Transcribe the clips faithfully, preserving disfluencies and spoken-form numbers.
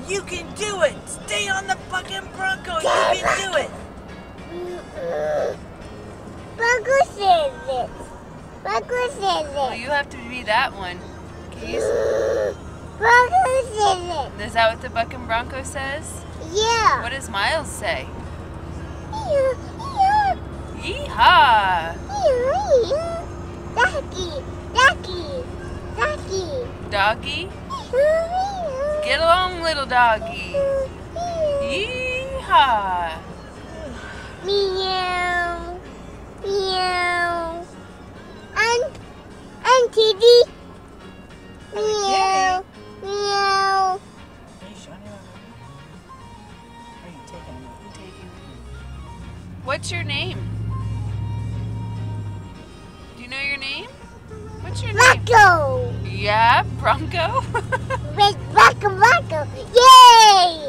You can do it. Stay on the fucking Bronco. You can do it. Bronco says it. Bronco says Well, it. you have to be that one. Can you? Bronco says Is that what the Bucking Bronco says? it. Yeah. What does Miles say? Yeah. Yeah. Yeehaw! Yeah. Yeah. Ducky. Ducky. Ducky. Doggy? Yeah. Get along, little doggy. Yeehaw! Meow. Meow. And Auntie D. Meow. Meow. Are you showing him? Are you taking him? I'm taking. What's your name? Do you know your name? What's your name? Bronco. Yeah, Bronco. Red Bronco Bronco. Yay!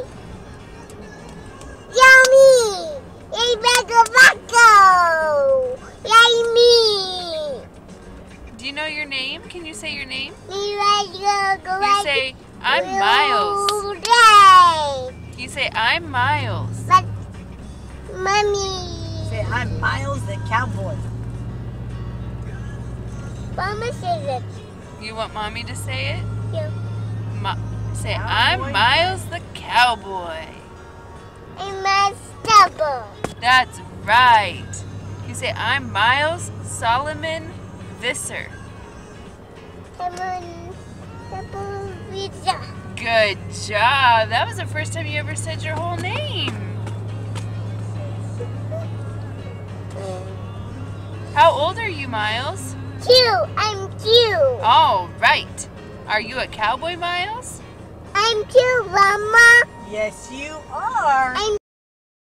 Yummy! Yay, Bronco Bronco! Yay, me! Do you know your name? Can you say your name? Me ready go You say, I'm Miles. Miles. You say, I'm Miles. But, Mommy. Say, I'm Miles the Cowboy. Mama says it. You want Mommy to say it? Yeah. Ma- say, Cowboy? I'm Miles the Cowboy. And my stubble. That's right. You say, I'm Miles Solomon Visser. Come on. Stubble pizza. Good job. That was the first time you ever said your whole name. How old are you, Miles? Two. I'm two. All right. Are you a cowboy, Miles? I'm two, Mama. Yes, you are. I'm